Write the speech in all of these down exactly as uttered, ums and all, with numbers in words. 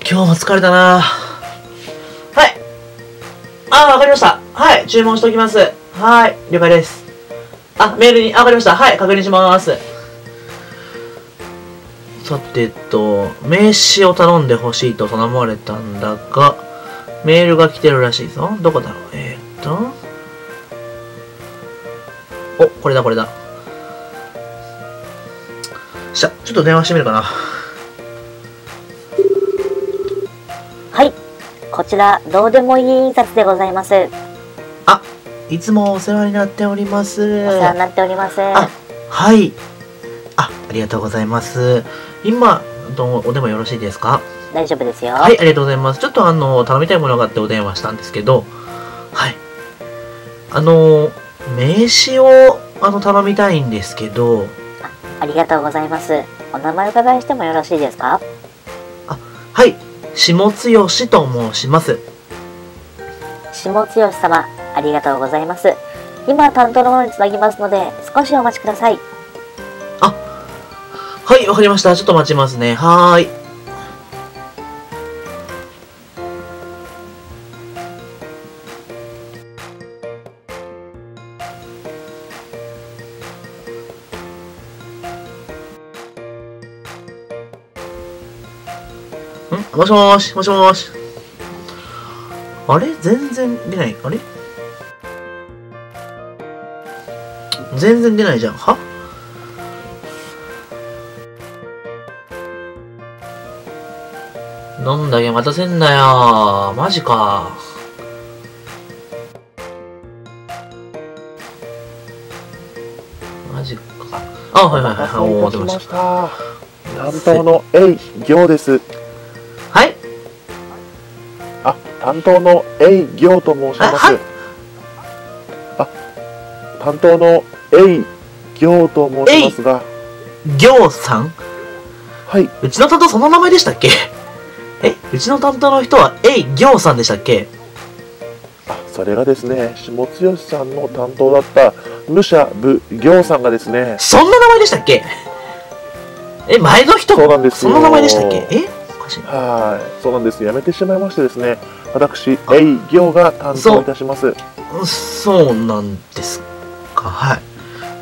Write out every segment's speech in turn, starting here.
今日も疲れたな。はい。あー、わかりました。はい、注文しておきます。はい、了解です。あ、メールに、わかりました。はい、確認します。さてと、名刺を頼んでほしいと頼まれたんだが、メールが来てるらしいぞ。どこだろう。えーっと。お、これだ、これだ。しゃ、ちょっと電話してみるかな。 はい。こちら、どうでもいい印刷でございます。 あ、いつもお世話になっております。 お世話になっております。 あ、はい。あ、ありがとうございます。今、どうお電話よろしいですか？ 大丈夫ですよ。 はい、ありがとうございます。ちょっとあの、頼みたいものがあってお電話したんですけど、はい。あの、名刺を、あの、頼みたいんですけど、 ありがとうございます。お名前伺いしてもよろしいですか？ あ、はい。下剛と申します。 下剛様、ありがとうございます。今、担当の者につなぎますので、少しお待ちください。 あ、はい、わかりました。ちょっと待ちますね。はーい。ん？もしもーし、もしもーし。あれ？全然出ない。あれ？全然出ないじゃん。は？なんだけ待たせんなよ。マジか。マジか。あ、はいはいはいはい。おー、出ました。 担当のエイ行です。 はい。 あ、担当のエイ行と申します。あ、担当のエイ行と申しますが。 行さん？ はい。 うちの担当その名前でしたっけ？え、うちの担当の人はエイ行さんでしたっけ？ あ、それがですね、下剛さんの担当だった武者武行さんがですね。 そんな名前でしたっけ？え、前の人？ そうなんですよ。 そんな名前でしたっけ？え？おかしい。 はい、そうなんです。やめてしまいましてですね、私、エイ行が担当いたします。 そ、そうなんですか。はい。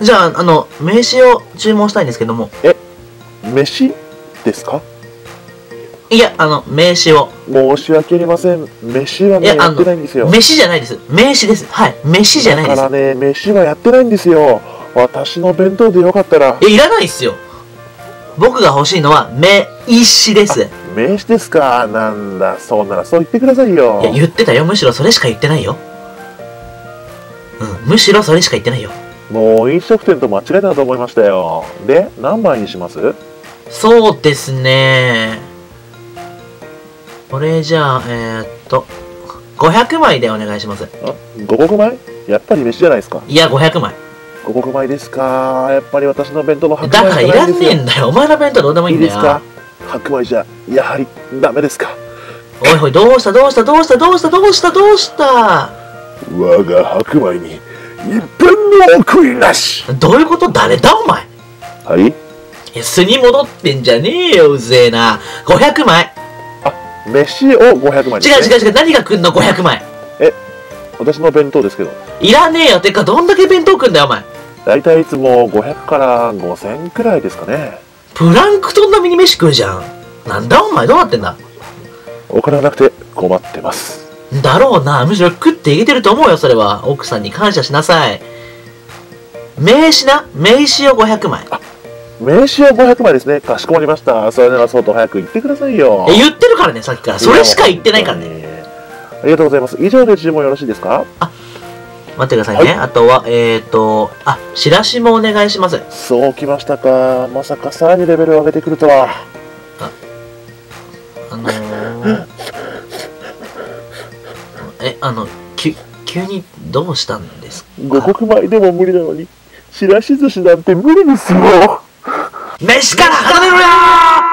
じゃあ、あの、名刺を注文したいんですけども。 え、飯ですか？ いや、あの、名刺を。 申し訳ありません。飯はね、やってないんですよ。 飯じゃないです。名刺です。はい。飯じゃないです。 だからね、飯はやってないんですよ。私の弁当でよかったら。 え、いらないっすよ。僕が欲しいのは、名刺です。 名刺ですか？なんだ、そうならそう言ってくださいよ。 いや、言ってたよ。むしろそれしか言ってないよ。うん、むしろそれしか言ってないよ。 もう飲食店と間違えたと思いましたよ。で、何枚にします？ そうですね。これじゃあ、えー、っと、ごひゃくまいでお願いします。 あ、ごこくまい？やっぱり飯じゃないですか。 いや、ごひゃくまい。 ごこくまいですか。やっぱり私の弁当の白米だからいらんねえんだよ。お前の弁当どうでもいいんだよ。 いいですか？白米じゃ、やはりダメですか。 おいおい、どうしたどうしたどうしたどうしたどうしたどうした我が白米に一分の悔いなし。 どういうこと？誰だお前。 はい？ いや、素に戻ってんじゃねえよ、うぜえな。ごひゃくまい。 あ、飯をごひゃくまいですね。 違う違う違う、何が来んのごひゃくまい。 え、私の弁当ですけど。 いらねえよ。てか、どんだけ弁当来んだよ、お前。 だいたいいつもごひゃくからごせんくらいですかね。 プランクトン並みに飯食うじゃん。なんだお前、どうなってんだ。 お金なくて困ってます。 だろうな。むしろ食っていけてると思うよ、それは。奥さんに感謝しなさい。名刺な。名刺をごひゃくまい。 あ、名刺はごひゃくまいですね。かしこまりました。それならそうと早く言ってくださいよ。 え、言ってるからね、さっきから。それしか言ってないからね。 ありがとうございます。以上で注文よろしいですか？ あ、待ってくださいね。はい、あとは、えーと、あ、チラシもお願いします。 そうきましたか。まさかさらにレベルを上げてくるとは。 あ、あのー、え、あの、き、急にどうしたんですか？ ごこくまいでも無理なのに、ちらし寿司なんて無理ですよ。 飯から離れろよー！